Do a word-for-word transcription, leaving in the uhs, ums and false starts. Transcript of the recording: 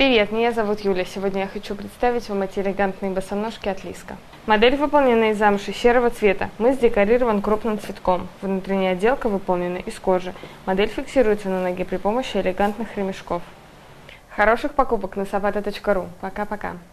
Привет, меня зовут Юля. Сегодня я хочу представить вам эти элегантные босоножки от Лиска. Модель выполнена из замши серого цвета. Мыс декорирован крупным цветком. Внутренняя отделка выполнена из кожи. Модель фиксируется на ноге при помощи элегантных ремешков. Хороших покупок на сапата точка ру. Пока-пока.